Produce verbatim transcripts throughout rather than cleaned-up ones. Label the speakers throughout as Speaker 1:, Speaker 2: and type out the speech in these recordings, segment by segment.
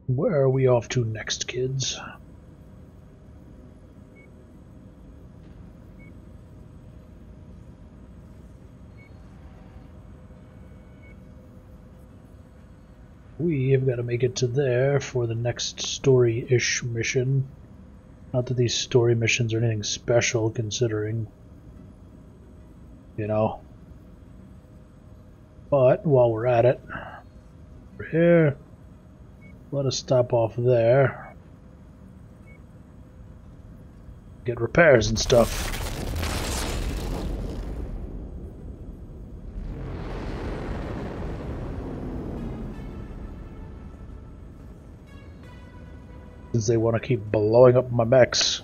Speaker 1: Where are we off to next, kids? We have got to make it to there for the next story-ish mission. Not that these story missions are anything special, considering, you know. But while we're at it, we're here. Let us stop off there. Get repairs and stuff. Since they want to keep blowing up my mechs.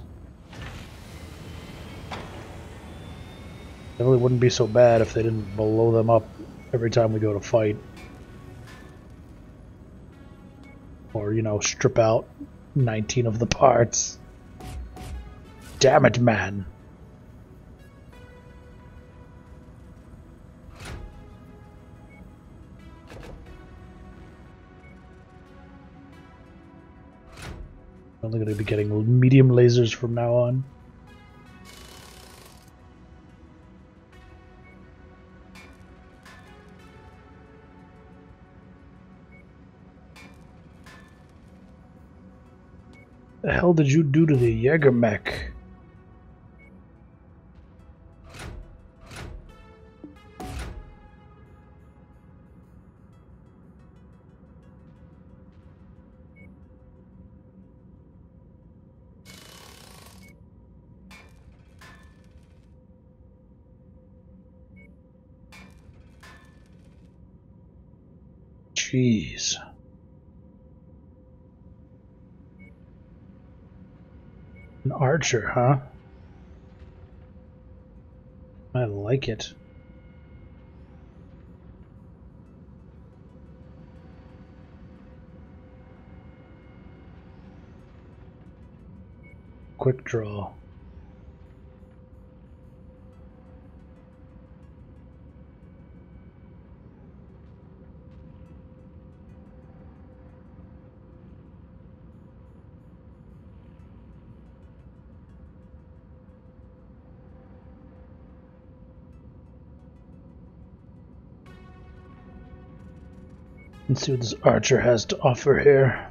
Speaker 1: It really wouldn't be so bad if they didn't blow them up every time we go to fight. Or, you know, strip out nineteen of the parts. Damn it, man. I'm only going to be getting medium lasers from now on. The hell did you do to the Jaeger mech? Jeez. An archer, huh? I like it. Quick draw. Let's see what this archer has to offer here.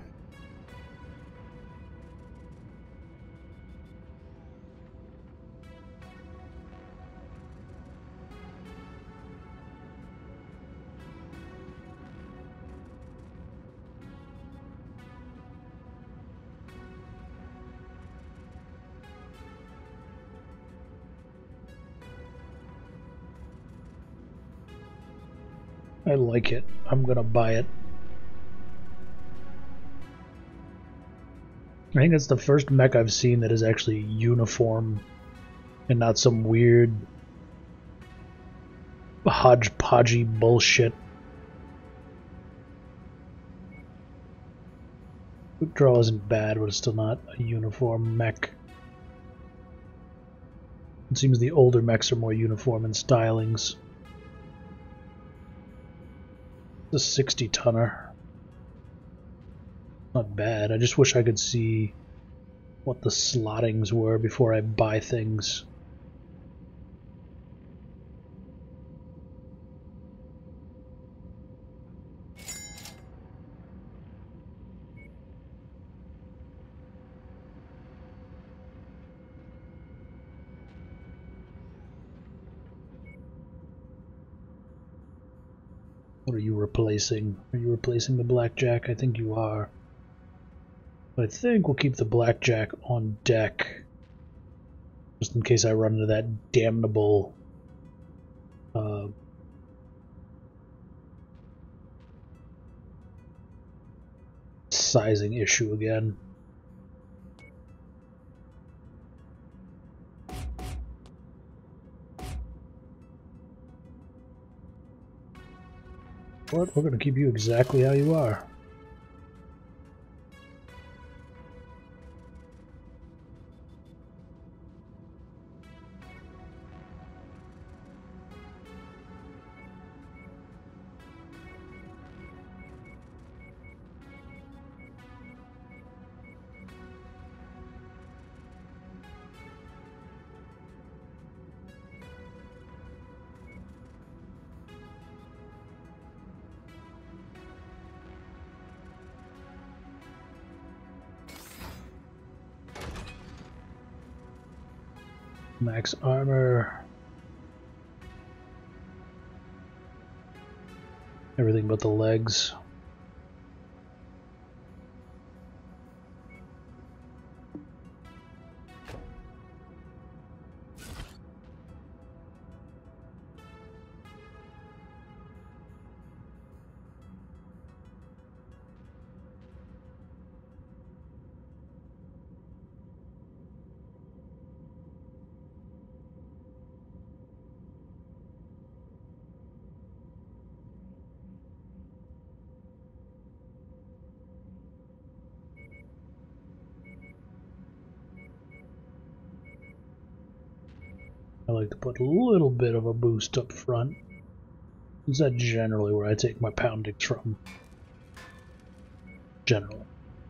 Speaker 1: I like it. I'm gonna buy it. I think it's the first mech I've seen that is actually uniform and not some weird hodgepodgey bullshit. Quick draw isn't bad, but it's still not a uniform mech. It seems the older mechs are more uniform in stylings. The sixty tonner. Not bad. I just wish I could see what the slottings were before I buy things. What are you replacing? Are you replacing the blackjack? I think you are. But I think we'll keep the blackjack on deck. Just in case I run into that damnable uh, sizing issue again. What? We're going to keep you exactly how you are. Max armor. Everything but the legs. I like to put a little bit of a boost up front. Is that generally where I take my poundings from? Generally.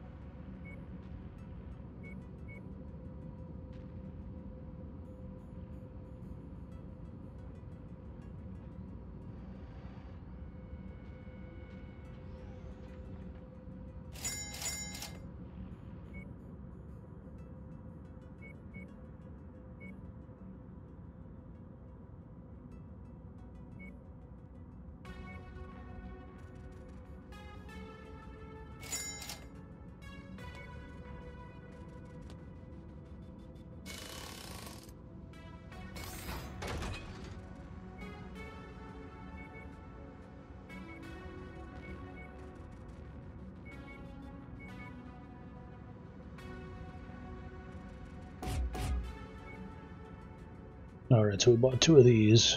Speaker 1: Alright, so we bought two of these.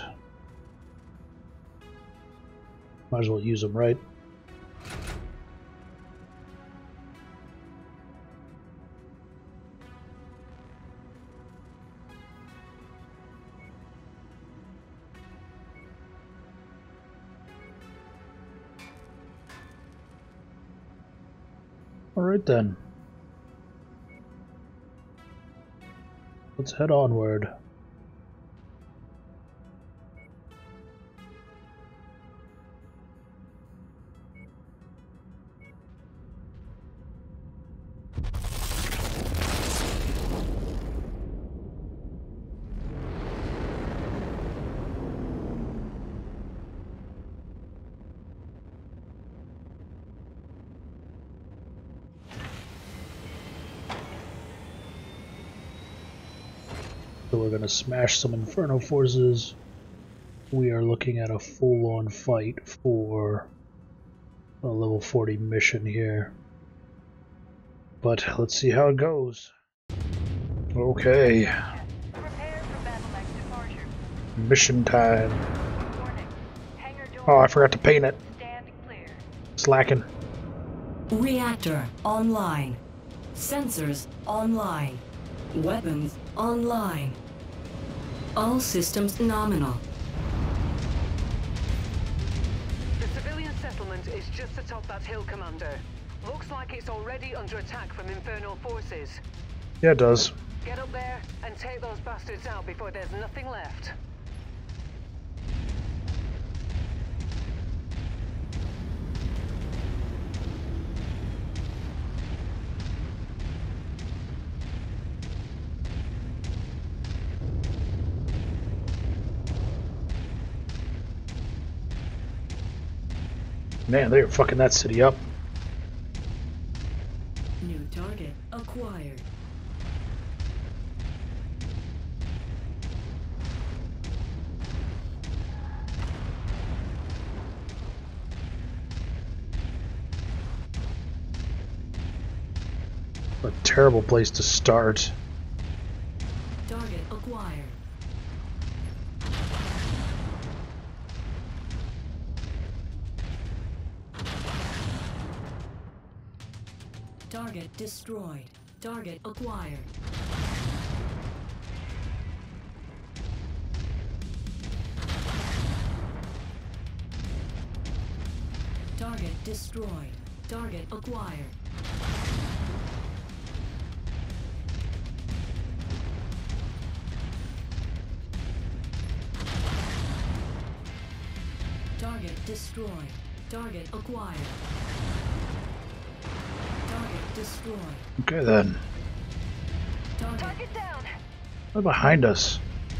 Speaker 1: Might as well use them, right? Alright then. Let's head onward. So we're going to smash some Inferno forces. We are looking at a full-on fight for a level forty mission here. But let's see how it goes. Okay.
Speaker 2: Prepare for battle next departure.
Speaker 1: Mission time.
Speaker 2: Warning. Hangar door.
Speaker 1: Oh, I forgot to paint it.
Speaker 2: Stand clear.
Speaker 1: Slacking.
Speaker 3: Reactor online. Sensors online. Weapons online. All systems nominal.
Speaker 4: The civilian settlement is just atop that hill, Commander. Looks like it's already under attack from Inferno forces.
Speaker 1: Yeah, it does.
Speaker 4: Get up there and take those bastards out before there's nothing left.
Speaker 1: Man, they are fucking that city up.
Speaker 3: New target acquired.
Speaker 1: A terrible place to start.
Speaker 3: Target acquired. Target destroyed. Target acquired. Target destroyed. Target acquired. Target destroyed. Target acquired. Target destroyed.
Speaker 1: Okay then.
Speaker 3: Target,
Speaker 2: Target down.
Speaker 1: They're behind us.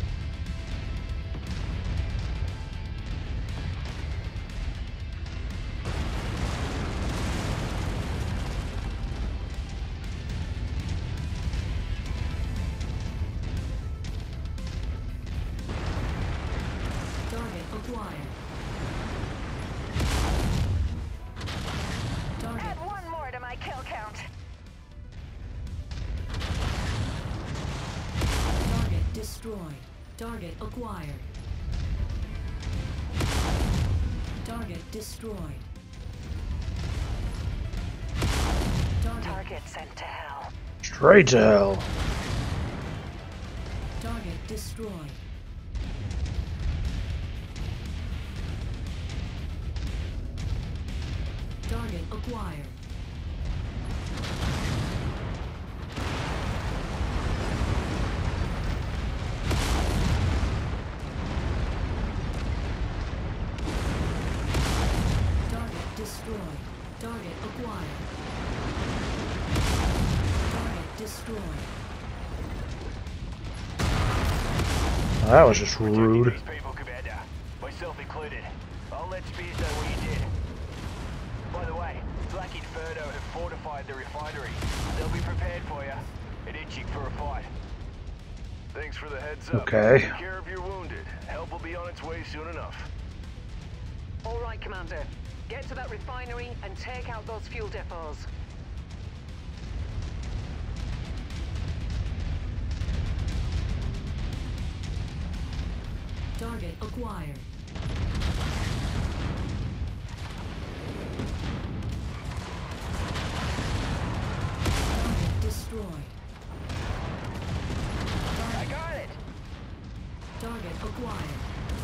Speaker 3: Target acquired. Target.
Speaker 2: Add one more to my kill count.
Speaker 3: Target destroyed. Target acquired. Target destroyed. Target.
Speaker 2: Target sent to hell.
Speaker 1: Straight to hell.
Speaker 3: Target destroyed. Target acquired. Target destroyed. Target acquired. Target destroyed.
Speaker 1: Well, that was just rude.
Speaker 5: These people, Commander, myself included. I'll let Spears know what you did. By the way, Black Inferno have fortified the refinery. They'll be prepared for you and itching for a fight. Thanks for the heads up.
Speaker 1: Okay.
Speaker 5: Take care of your wounded. Help will be on its way soon enough.
Speaker 4: All right, Commander. Get to that refinery and take out those fuel depots.
Speaker 3: Target acquired. Target destroyed.
Speaker 2: I got it.
Speaker 3: Target acquired.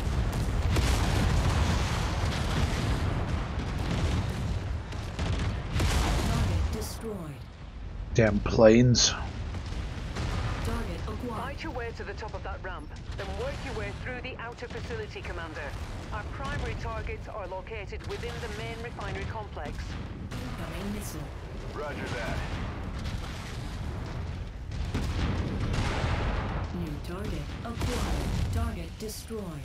Speaker 3: Target destroyed.
Speaker 1: Damn planes.
Speaker 3: Target acquired.
Speaker 4: Fight your way to the top of that ramp, then work your way through the outer facility, Commander. Our primary targets are located within the main refinery complex.
Speaker 3: Incoming missile.
Speaker 5: Roger that.
Speaker 3: New target acquired. Target destroyed.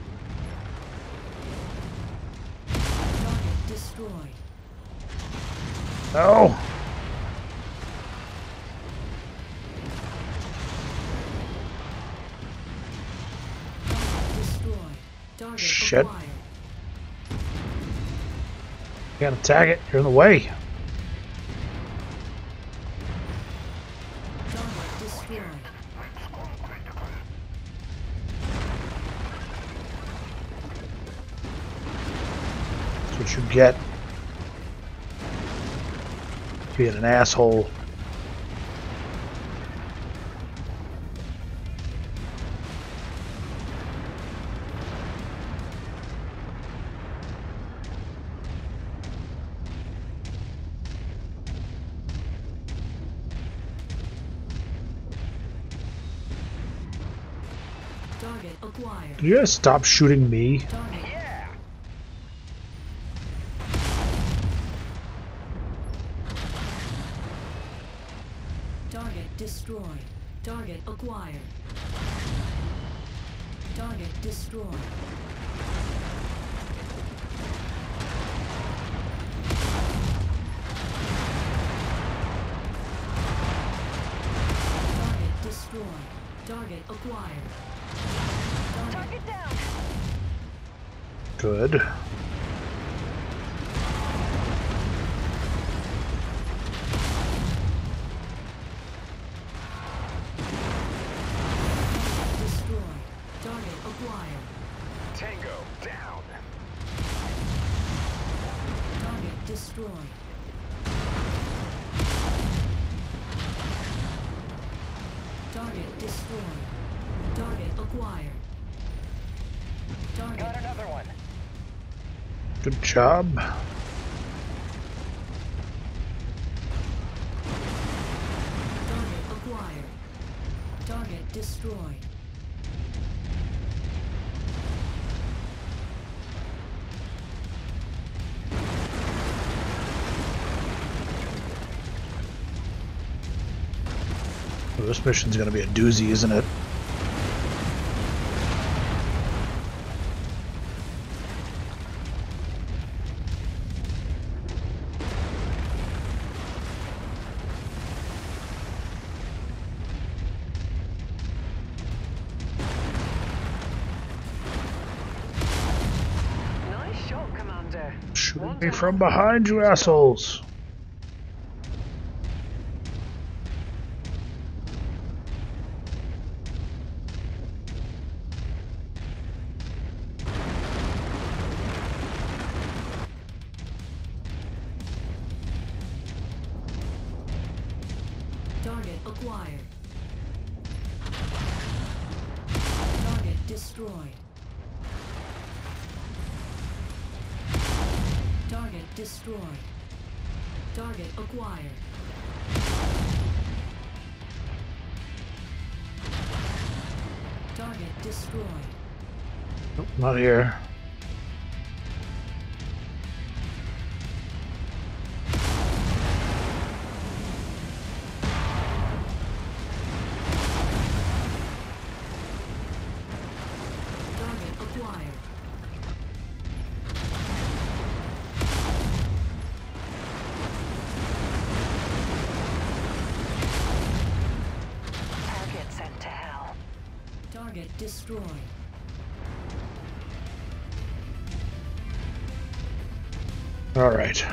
Speaker 3: Target destroyed.
Speaker 1: No.
Speaker 3: Target destroyed. Target
Speaker 1: Shit.
Speaker 3: acquired.
Speaker 1: Can't attack it. You're in the way.
Speaker 3: Target destroyed.
Speaker 1: That's what you get. Being an asshole.
Speaker 3: Target acquired.
Speaker 1: Can you guys stop shooting me?
Speaker 3: Target.
Speaker 2: Yeah.
Speaker 3: Target destroyed. Target acquired. Target destroyed. Target destroyed. Target acquired. Target
Speaker 2: Target down.
Speaker 1: Good.
Speaker 3: destroyed. Target acquired.
Speaker 5: Tango, down.
Speaker 3: Target destroyed. Target destroyed. Target acquired.
Speaker 2: Got
Speaker 3: Target.
Speaker 2: another one.
Speaker 1: Good job.
Speaker 3: Target acquired. Target destroyed.
Speaker 1: Well, this mission's gonna be a doozy, isn't it? Shooting me from behind, you assholes!
Speaker 3: Target acquired. Target destroyed. Target destroyed. Target acquired. Target destroyed.
Speaker 1: Nope, not here.
Speaker 3: Target acquired.
Speaker 2: Target sent to hell.
Speaker 3: Target destroyed.
Speaker 1: All right.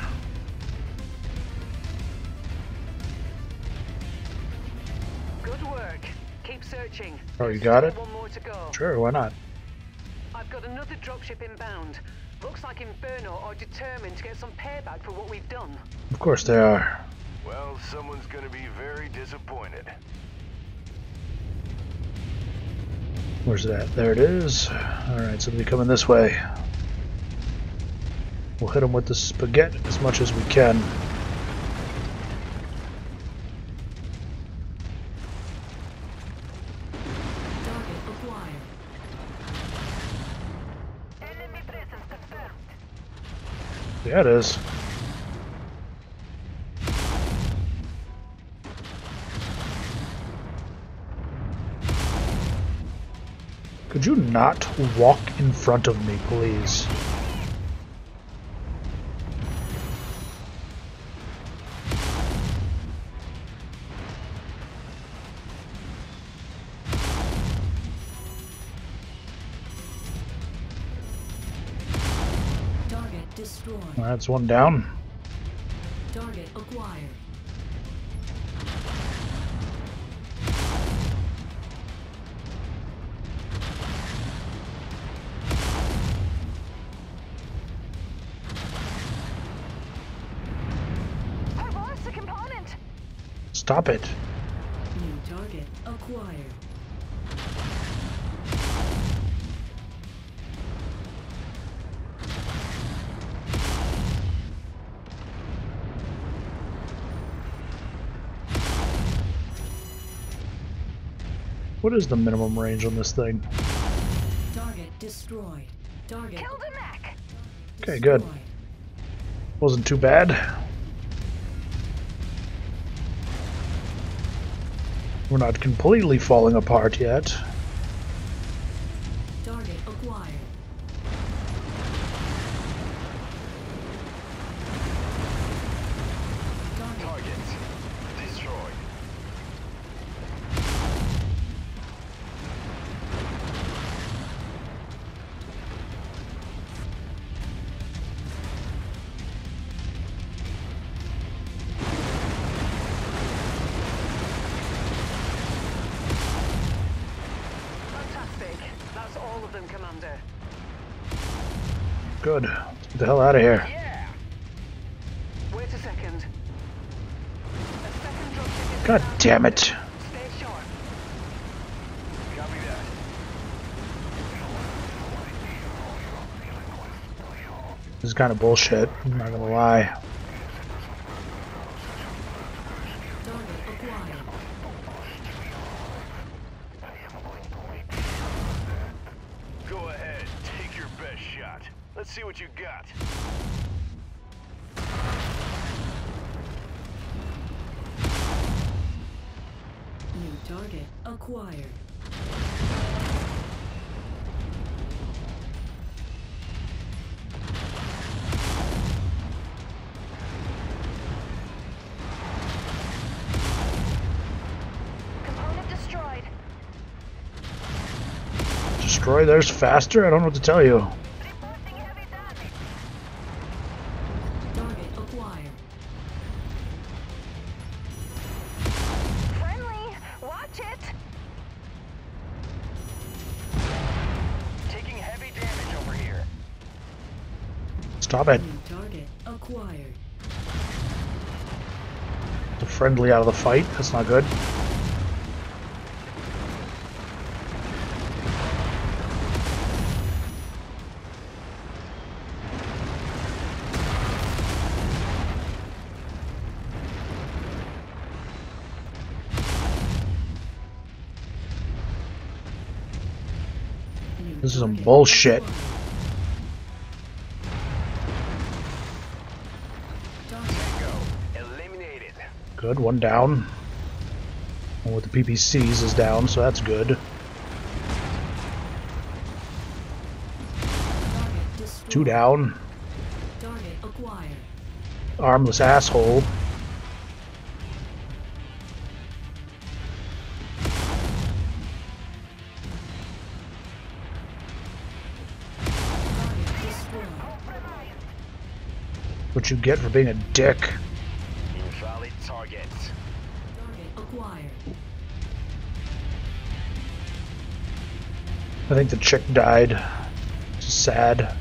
Speaker 4: Good work. Keep searching.
Speaker 1: Oh, you
Speaker 4: There's
Speaker 1: got
Speaker 4: still
Speaker 1: it?
Speaker 4: One more to go.
Speaker 1: Sure, why not?
Speaker 4: I've got another dropship inbound. Looks like Inferno are determined to get some payback for what we've done.
Speaker 1: Of course they are.
Speaker 5: Well, someone's gonna be very disappointed.
Speaker 1: Where's that? There it is. Alright, somebody coming this way. We'll hit them with the spaghetti as much as we can.
Speaker 3: Target acquired.
Speaker 2: Enemy presence confirmed.
Speaker 1: Yeah, it is. Could you not walk in front of me, please?
Speaker 3: Target destroyed.
Speaker 1: That's one down.
Speaker 3: Target acquired.
Speaker 2: I lost a component.
Speaker 1: Stop it.
Speaker 3: New target acquired.
Speaker 1: What is the minimum range on this thing?
Speaker 3: Target destroyed. Target
Speaker 2: Killed a mech.
Speaker 1: Okay, good.
Speaker 3: destroyed.
Speaker 1: Wasn't too bad. We're not completely falling apart yet.
Speaker 3: Target acquired. Target
Speaker 5: Target destroyed.
Speaker 4: Fantastic. That's all of them, Commander.
Speaker 1: Good. Let's get the hell out of here.
Speaker 4: Yeah! Wait a second. A second dropship is
Speaker 1: God
Speaker 4: inbound.
Speaker 1: damn it.
Speaker 4: Stay sharp.
Speaker 5: Copy that.
Speaker 1: This is kind of bullshit. I'm not gonna lie.
Speaker 3: target acquired.
Speaker 5: Go ahead, take your best shot. Let's see what you got.
Speaker 3: New target acquired.
Speaker 2: Component destroyed.
Speaker 1: Destroy theirs faster? I don't know what to tell you.
Speaker 2: Reporting heavy damage.
Speaker 1: Stop it.
Speaker 3: New target acquired.
Speaker 1: The friendly out of the fight. That's not good.
Speaker 3: New
Speaker 1: This is some
Speaker 3: target
Speaker 1: bullshit.
Speaker 3: acquired. Target
Speaker 5: Tango eliminated.
Speaker 1: Good, one down. One with the P P Cs is down, so that's good.
Speaker 3: target destroyed.
Speaker 1: Two down.
Speaker 3: Target acquired.
Speaker 1: Armless asshole.
Speaker 3: Target destroyed.
Speaker 1: What you get for being a dick.
Speaker 5: Invalid target.
Speaker 3: Target acquired.
Speaker 1: I think the chick died. It's sad.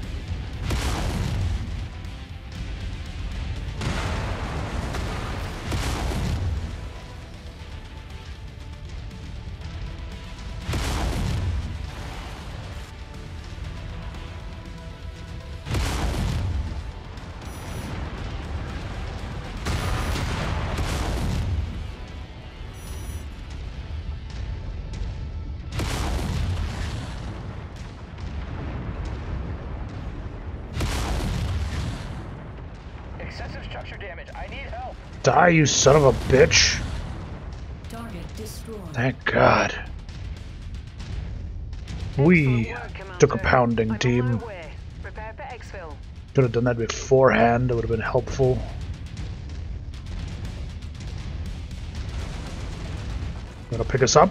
Speaker 5: Excessive structure damage. I need help.
Speaker 1: Die, you son of a bitch.
Speaker 3: Target destroyed.
Speaker 1: Thank God. We
Speaker 4: Excellent work, Commander.
Speaker 1: took a pounding,
Speaker 4: I'm on
Speaker 1: team.
Speaker 4: my way. Prepare for exfil.
Speaker 1: Could have done that beforehand. It would have been helpful. Gonna pick us up?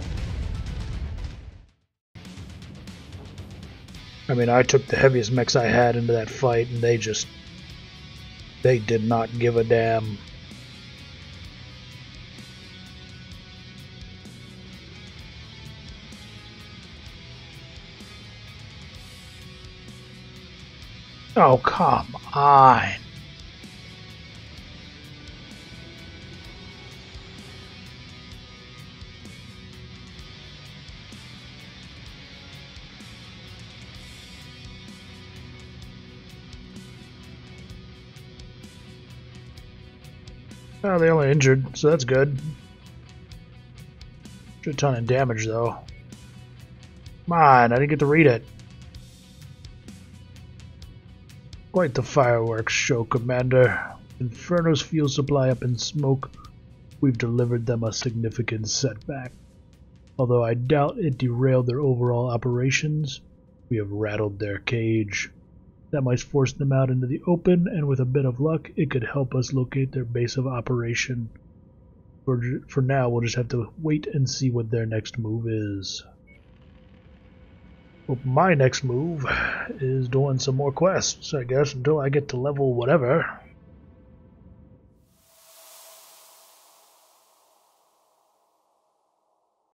Speaker 1: I mean, I took the heaviest mechs I had into that fight, and they just... They did not give a damn. Oh, come on. Oh, they only injured, so that's good. A ton of damage, though. Come on, I didn't get to read it. Quite the fireworks show, Commander. Inferno's fuel supply up in smoke. We've delivered them a significant setback. Although I doubt it derailed their overall operations, we have rattled their cage. That might force them out into the open, and with a bit of luck, it could help us locate their base of operation. For, for now, we'll just have to wait and see what their next move is. Well, my next move is doing some more quests, I guess, until I get to level whatever.